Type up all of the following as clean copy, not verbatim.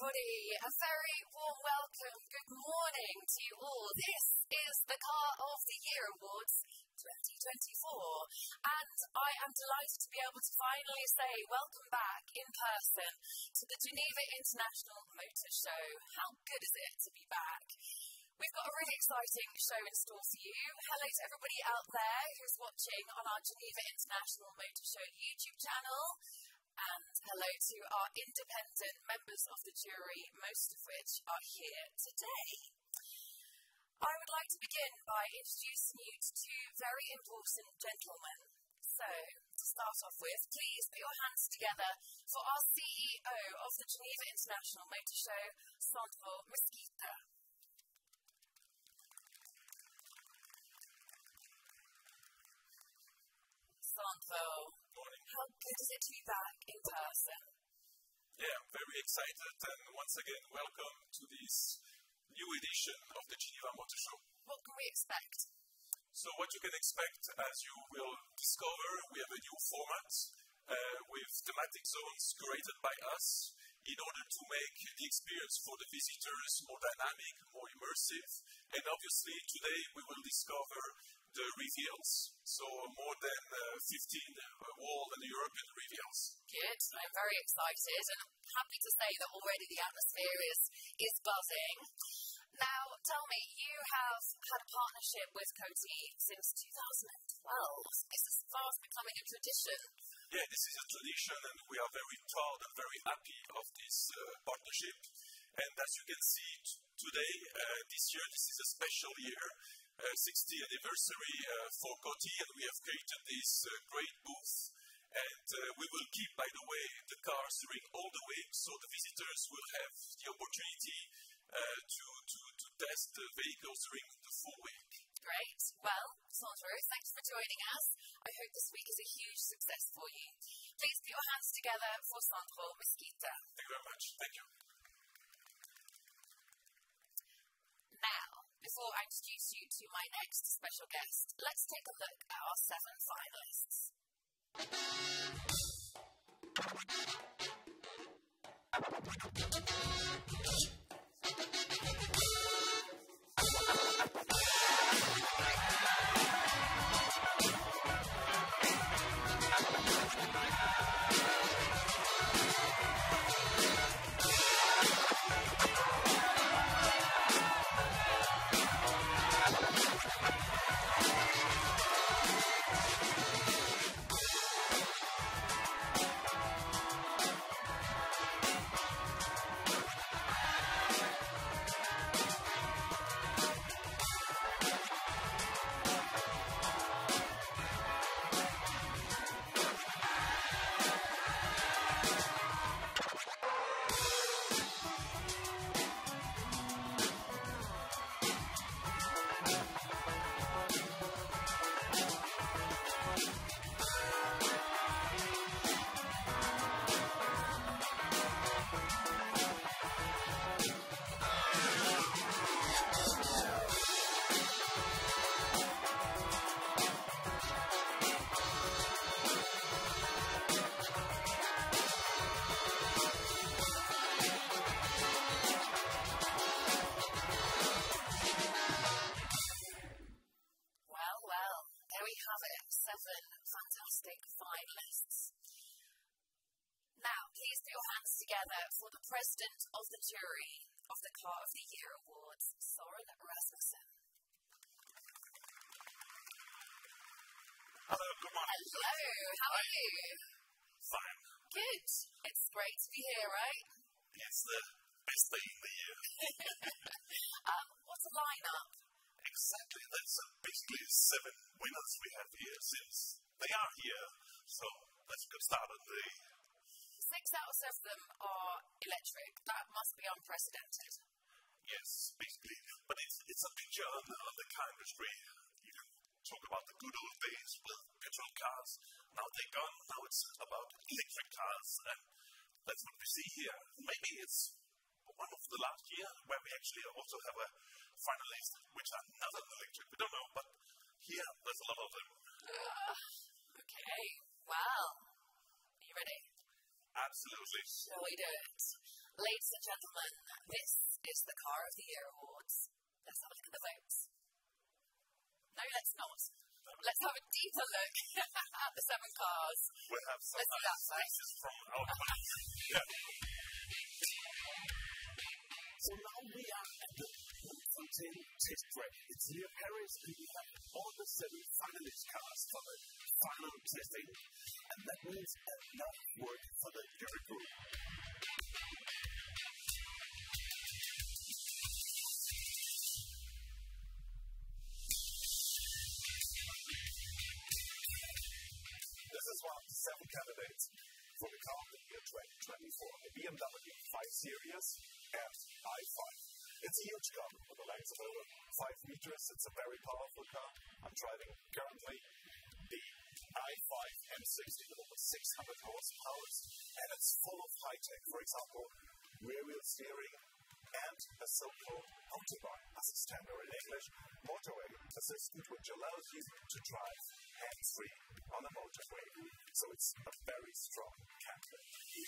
everybody. A very warm welcome. Good morning to you all. This is the Car of the Year Awards 2024. And I am delighted to be able to finally say welcome back in person to the Geneva International Motor Show. How good is it to be back? We've got a really exciting show in store for you. Hello to everybody out there who's watching on our Geneva International Motor Show YouTube channel. And hello to our independent members of the jury, most of which are here today. I would like to begin by introducing you to two very important gentlemen. So, to start off with, please put your hands together for our CEO of the Geneva International Motor Show, Sandro Mesquita. Sandro, how good is it to be back in person? Yeah, I'm very excited, and once again, welcome to this new edition of the Geneva Motor Show. What can we expect? So what you can expect, as you will discover, we have a new format with thematic zones created by us in order to make the experience for the visitors more dynamic, more immersive, and obviously today we will discover the reveals, so more than 15 world and European reveals. Good, I'm very excited and happy to say that already the atmosphere is buzzing. Now, tell me, you have had a partnership with Coty since 2012. This is fast becoming a tradition. Yeah, this is a tradition and we are very proud and very happy of this partnership. And as you can see today, this year, this is a special year. 60th anniversary for Coty, and we have created this great booth. And we will keep, by the way, the cars during all the week, so the visitors will have the opportunity to test the vehicles during the full week. Great. Well, Sandro, thanks for joining us. I hope this week is a huge success for you. Please put your hands together for Sandro Mesquita. Thank you very much. Thank you. Now, before I introduce you to my next special guest, let's take a look at our 7 finalists. Fantastic finalists. Now, please put your hands together for the President of the Jury of the Car of the Year Awards, Søren Rasmussen. Hello, good morning. Hello, how are you? Fine. Good. It's great to be here, right? It's the best day in the year. What's the lineup? Exactly. That's basically 7 winners we have here since they are here. So let's get started. 6 out of 7 of them are electric. That must be unprecedented. Yes, basically. But it's a picture on the car industry. You can talk about the good old days with petrol cars. Now they're gone. Now it's about electric cars. And that's what we see here. Maybe it's one of the last year where we actually also have a finalist which are not electric. We don't know, but here there's a lot of them. Okay, well, are you ready? Absolutely. Shall we do it? Ladies and gentlemen, this is the Car of the Year Awards. Let's have a look at the votes. No, let's not. Let's have a deeper look at the 7 cars. We'll have some Let's do that faces from our country. Yeah. So now we are at the Bloemfontein test track. It's near Paris, and we have all the 7 finalist cars for the final testing. And that means a lot of work for the jury group. This is one of the 7 candidates for the Car of the Year 2024, the BMW 5 Series and i5. It's a huge car with a length of over 5 meters. It's a very powerful car. I'm driving currently the i5 M60 with over 600 horsepower, and it's full of high-tech. For example, rear-wheel steering and a so-called motorbike assistant, or in English, motorway assistant, which allows you to drive hands-free on a motorway. So it's a very strong candidate.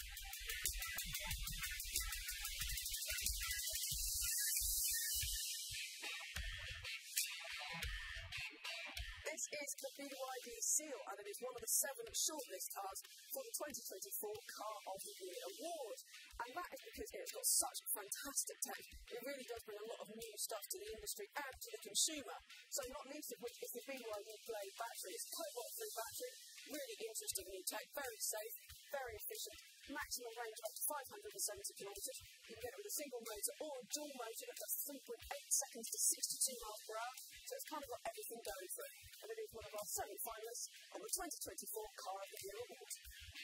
This is the BYD Seal, and it is one of the 7 shortlist cars for the 2024 Car of the Year Award. And that is because it's got such fantastic tech. It really does bring a lot of new stuff to the industry and to the consumer. So not least of which is the BYD Blade battery. It's a cobalt-free battery, really interesting new tech, very safe, very efficient, maximum range up to 570 kilometres. You can get it with a single motor or a dual motor that does 3.8 seconds to 62 miles per hour. So it's kind of got everything going for it. And it is one of our 7 finalists on the 2024 Car of the Year Award.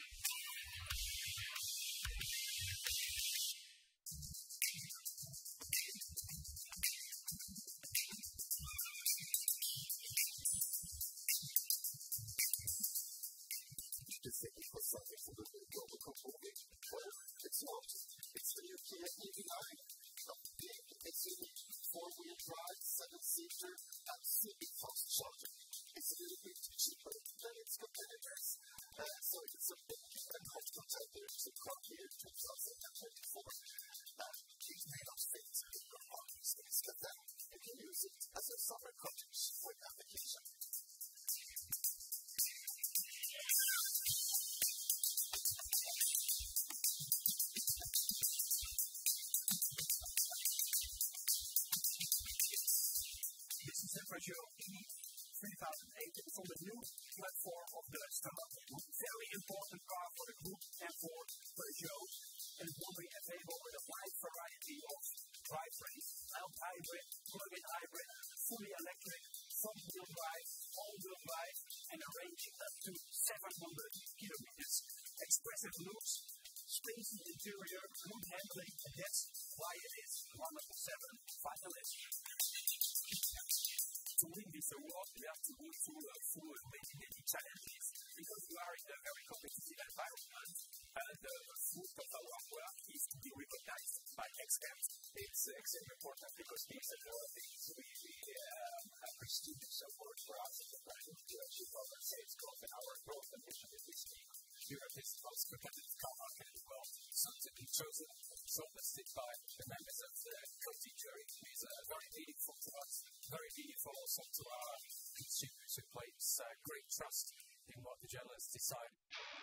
For something for the global component. Well, it's not. It's the new Kia EV9. It's a 4-wheel drive, 7-seater, and super fast charger. It's a little bit cheaper than its competitors. So it's a big and hot contender to come here in 2024. It may not fit in your parking space, but then you can use it as a summer cottage for application. Peugeot E3008 is on the new platform of the Star. Very important car for the group and for Peugeot. And it will be available with a wide variety of drivetrains, mild hybrid, plug-in hybrid, fully electric, front-wheel drive, all-wheel drive, and a range up to 700 kilometers. Expressive looks, spacious interior, good handling, and that's why it is one of the 7 finalists. To win this award, we have to go through many challenges because we are in a very competitive environment, and the fruit of our work is to be recognized by experts. It's extremely important because these awards really prestigious award for us as a brand to achieve our sales growth and our growth ambition in this team. Europe is the most competitive car market in the world, so to be chosen shortlisted by the members of the committee jury is very meaningful to us, very meaningful also to our consumers who place great trust in what the journalists decide.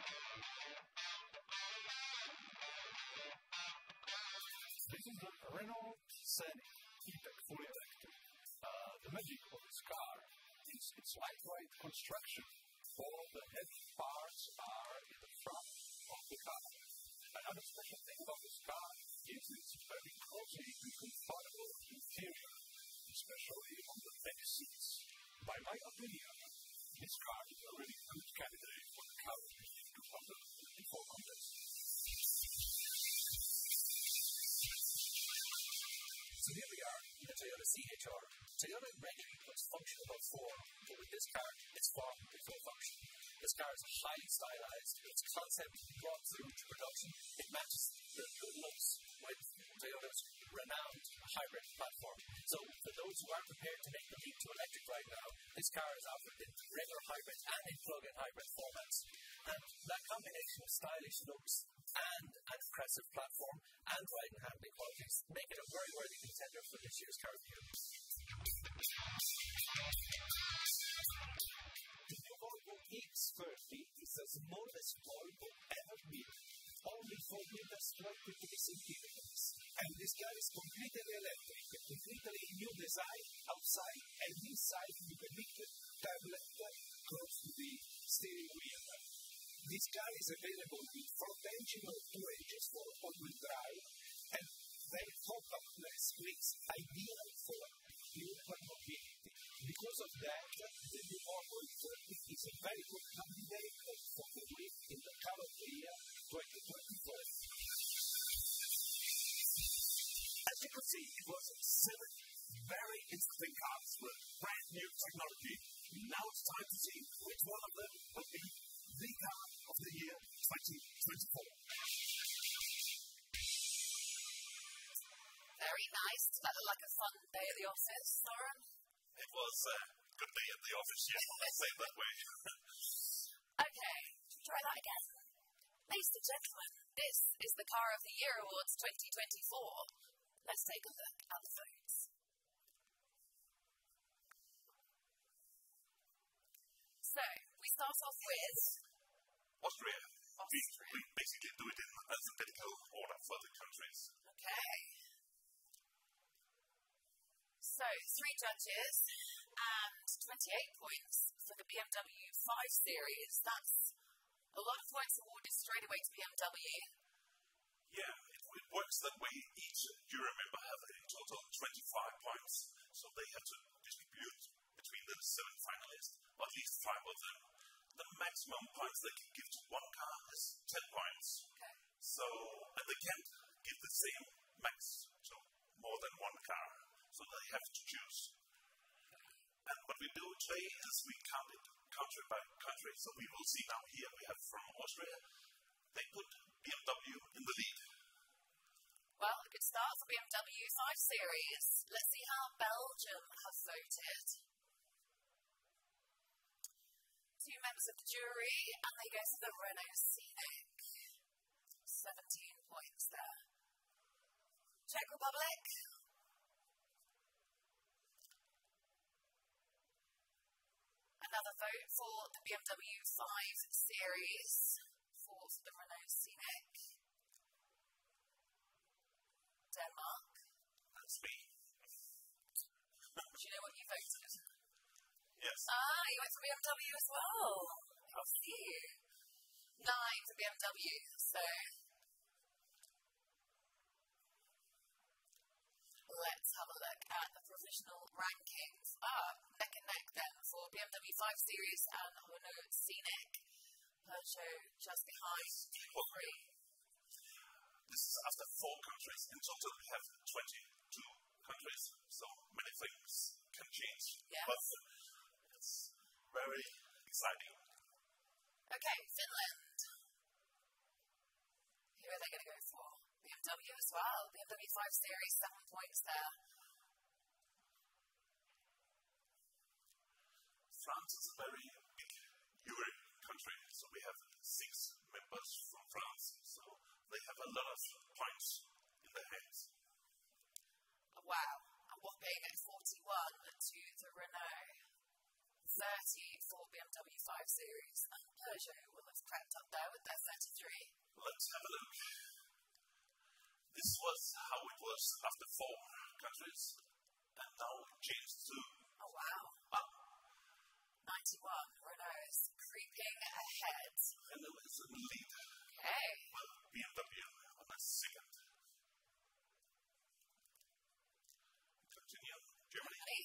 This is the Renault Scenic E-Tech fully electric. The magic of this car is its lightweight construction. All the heavy parts are in the front of the car. Another special thing about this car is its very cozy and comfortable interior, especially on the back seats. By my opinion, this car is a really good candidate for the Car of the Year 2024 contest. So here we are in the Toyota CHR. Toyota ready puts function above form, but with this car, it's form before function. This car is highly stylized. Its concept brought through to production. It matches the good looks with Toyota's renowned hybrid platform. So for those who aren't prepared to make the leap to electric right now, this car is offered in regular hybrid and in plug-in hybrid formats. And that combination of stylish looks and an impressive platform and ride and handling qualities, making it a very worthy contender for this year's Car of the Year. The new Volvo EX30 is the smallest Volvo ever built, only 4 meters wide with racing vehicles. And this car is completely electric, completely new design outside and inside with a big tablet close to the steering wheel. This car is available with front engine or 2 engines for all-wheel drive and very compactness makes ideal for urban mobility. Because of that, the new Volvo EX30 is a very good candidate for the win in the Car of the Year 2024. As you can see, it was 7 very interesting cars with brand new technology. Now it's time to see which one of them will be the Car of the Year 2024. Very nice. Did that look like a fun day at the office, Soren? It was a good day at the office, yeah, let's say it that way. Okay, try that again. Ladies and gentlemen, this is the Car of the Year Awards 2024. Let's take a look at the votes. So, we start off with Austria. Austria. We basically do it in alphabetical order for the countries. Okay. So, 3 judges and 28 points for the BMW 5 Series. That's a lot of points awarded straight away to BMW. Yeah, it works that way. Each jury member has in total 25 points. So they have to distribute between the 7 finalists, or at least 5 of them. The maximum points they can give to one car is 10 points. Okay. So, and they can't give the same max to more than one car. So they have to choose. And what we do today is we count it country by country. So we will see now here we have from Austria, they put BMW in the lead. Well, a good start for BMW 5 Series. Let's see how Belgium have voted. 2 members of the jury, and they go for the Renault Scenic. 17 points there. Czech Republic. Another vote for the BMW 5 Series for the Renault Scenic. Denmark. That's me. Do you know what you voted? Yes. You went for BMW as well. I see you. 9 for BMW, so let's have a look at the provisional rankings. Neck and neck then for BMW 5 Series and Renault Scenic. Peugeot just behind 3. This is after 4 countries. In total, we have 22 countries, so many things can change. Yes. But it's very exciting. Okay, Finland. Who are they going to go for? BMW as well. BMW 5 Series, 7 points there. France is a very big Euro country, so we have 6 members from France, so they have a lot of points in their hands. Wow, a whopping 41 to the Renault, 30 for BMW 5 Series, and Peugeot will have crept up there with their 33. Let's have a look. This was how it was after 4 countries, and now it changed to Oh wow. 91, Renault is creeping ahead. Renault is in the lead. Okay. Well, BMW on a second. Continue. Germany.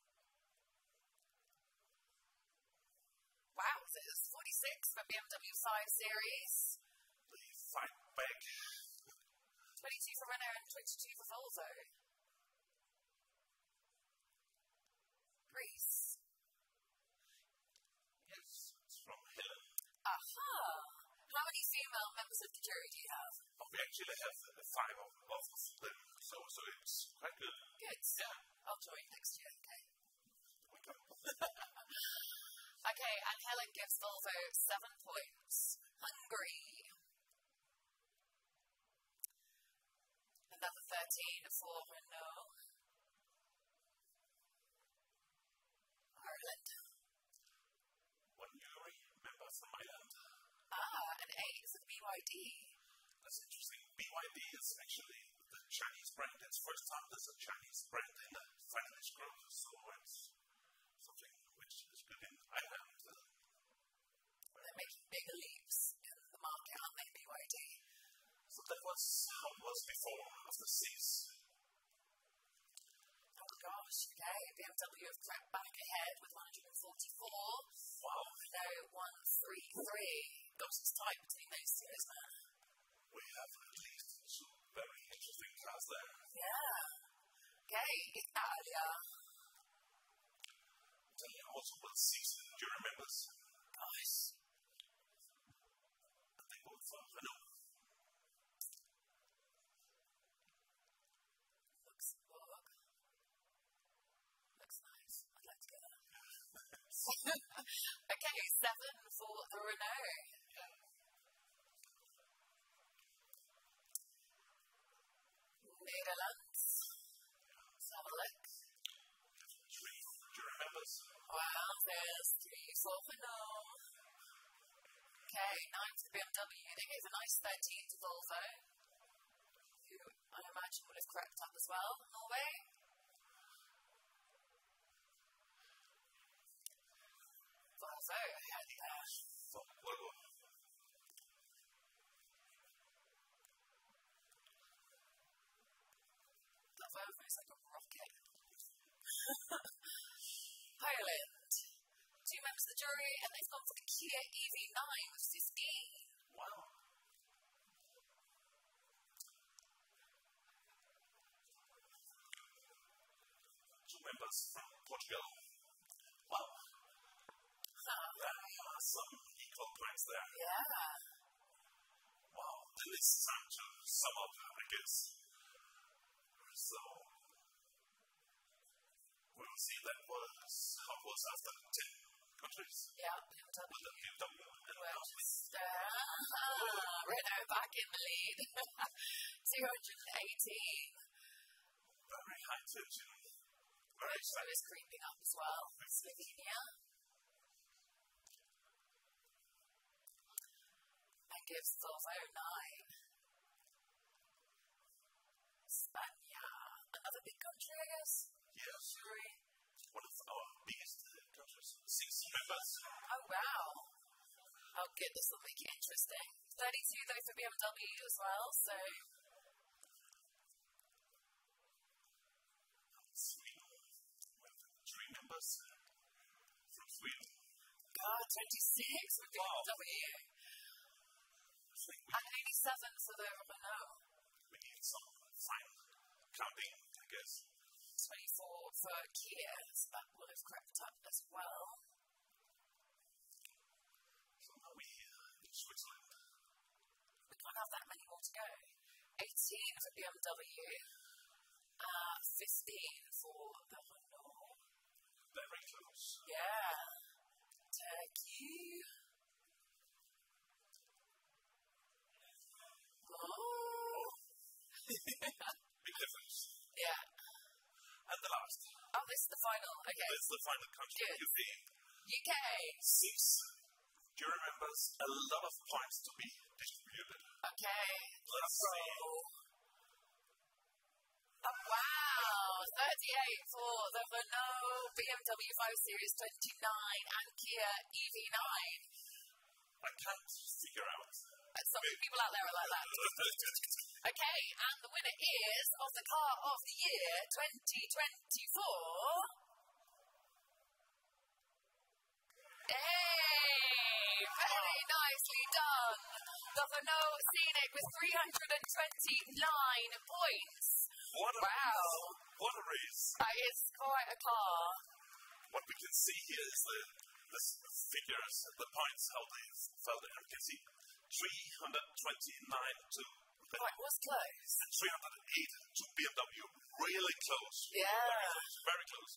Wow, this is 46 for BMW 5 Series, They fight back. 22 for Renault and 22 for Volvo. Greece. Yes, it's from Helen. Aha! How many female members of the jury do you have? Oh, we actually have 5 of them, so it's quite good. Good. Yeah. I'll join next year, okay? Welcome. Okay, and Helen gives Volvo 7 points. Hungary. 13 for Renault. Ireland. 1 Yuri, member from Ireland. And 8 for BYD. That's interesting. BYD is actually the Chinese brand. It's first time there's a Chinese brand in the finalist group, so it's something which is good in Ireland. They're making bigger leaps in the market, aren't they, BYD? So that was how it was before after cease. Oh gosh, okay. BMW have crept back ahead with 144. Wow. Renault 133. Gosh, it's tight between those two, isn't it? We have at least two very interesting cars there. Yeah. Okay, Italia. Italia also won season. Do you remember? Gosh. And they both Renault. Luxembourg. Looks nice. I'd like to go there. Okay, 7 for the Renault. Netherlands. Let's have a look. 3. Do you remember? Wow, there's 3 for Renault. Okay, 9 for the BMW. They gave a nice 13 to Volvo, who I imagine would have crept up as well. Norway. Volvo ahead there. Volvo. The Volvo is like a rocket. Poland. 2 members of the jury, and they've gone for the Kia EV9 with 15. Wow. Two members from Portugal. Wow. There are some equal points there. Yeah. Wow. Then it's time to sum up, I guess. So, we'll see that was how it was after 10 countries. Yeah, With the BMW and Renault back in the lead. 218. very high tension. Very So exciting. is creeping up as well. Slovenia. And gives Volvo 9. Spania. Another big country, I guess. Yes. Jury. One of our biggest countries. 6 members. Oh, wow. Oh, good. This will make it interesting. 32 though for BMW as well, so Sweden. With 3 members from Sweden. God, 26 for BMW. I think And only 7 for the Renault. we need some fine counting, I guess. 24 for Kia, so that will have crept up as well. So now we in Switzerland. We can't have that many more to go. 18 for BMW, 15 for the Renault. Very close. Yeah. Turkey. Oh. Big difference. Yeah. And the last. Oh, this is the final. Okay. This is the final country. Good. UK. UK. 6. Do you remember? A lot of points to be distributed. Okay. Let's see. Oh, wow. 38 for the Renault BMW 5 Series 29 and Kia EV9. I can't figure out. Some people out there are like that. Okay, and the winner is of the Car of the Year 2024. Hey, very nicely done. The Renault Scenic with 329 points. What a Wow. race. What a race. That is quite a car. What we can see here is the figures, the points, how they fell there. You can see 329 to Oh, it was close. and 308 to BMW. Really close. Yeah. Very close.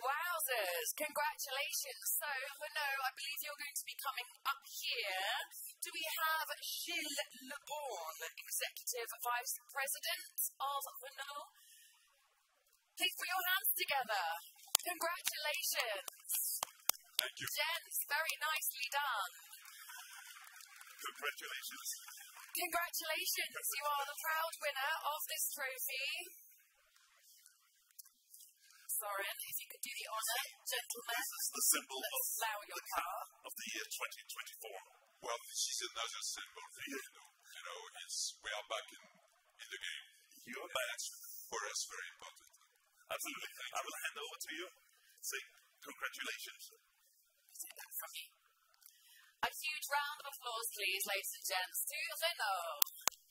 Wowzers, congratulations. So, Renault, I believe you're going to be coming up here do we have Gilles Le Born, Executive Vice President of Renault. Please put your hands together. Congratulations. Thank you. Gents, very nicely done. Congratulations. Congratulations, you are the proud winner of this trophy. Soren, if you could do the honour, gentlemen. This is the symbol of Allow your the car of the year 2024. Well, this is another symbol for you know, we are back in the game. You're back. That's for us very important. Absolutely. I will hand over to you. Say congratulations. Take that from me. A huge round of applause, please, ladies and gents, to Renault.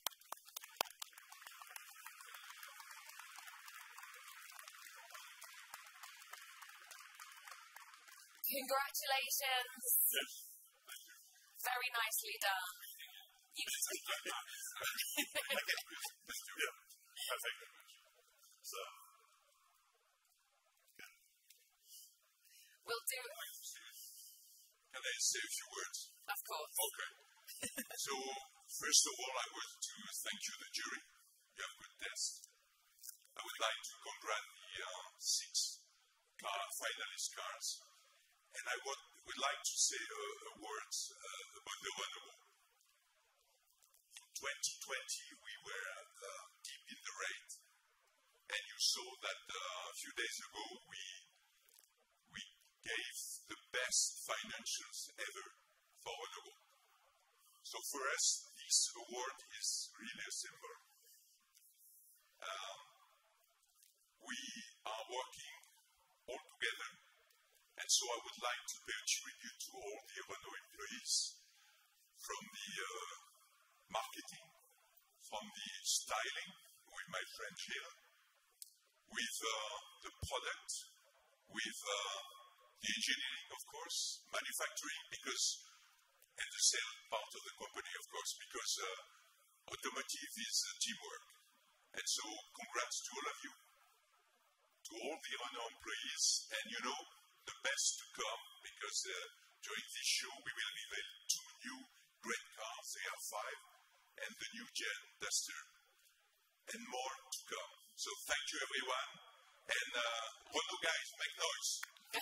Congratulations. Yes. Thank you. Very nicely done. You Okay. Thank you. Yeah. Perfect. So, good. will do, Can I say a few words? of course. Okay. So, first of all, I want to thank you, the jury. You have a good test. I would like to congratulate the 6 finalist cars. And I would like to say a word about the Renault. In 2020, we were deep in the rain. And you saw that a few days ago, we gave the best financials ever for Renault. So for us, this award is really a symbol. We are working all together, and so I would like to pay tribute to all the Renault employees, from the marketing, from the styling with my friend Gilles, with the product, with the engineering, of course, manufacturing, and the sales part of the company, of course, because automotive is teamwork. And so, congrats to all of you, to all the Renault employees, and the best to come, because during this show we will reveal 2 new great cars, AR5, and the new Gen Duster, and more to come. So thank you, everyone, and Renault guys, make noise.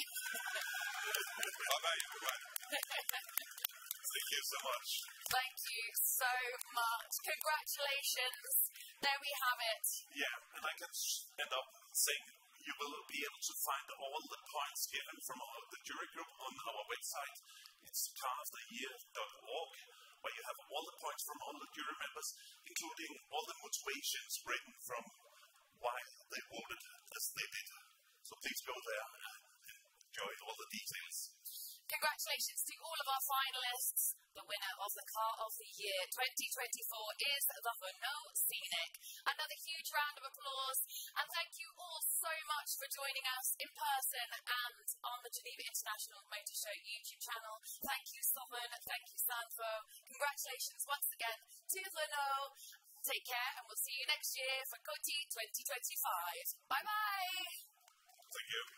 Bye-bye, everyone. Thank you so much. Thank you so much. Congratulations. There we have it. Yeah, and I can end up saying you will be able to find all the points given from the jury group on our website. It's caroftheyear.org, where you have all the points from all the jury members, including all the motivations written from why they voted as they did. So please go there and enjoy all the details. Congratulations to all of our finalists. The winner of the Car of the Year 2024 is the Renault Scenic. Another huge round of applause, and thank you all so much for joining us in person and on the Geneva International Motor Show YouTube channel. Thank you, Soren. Thank you, Sandro. Congratulations once again to Renault. Take care, and we'll see you next year for COTI 2025. Bye-bye. Thank you.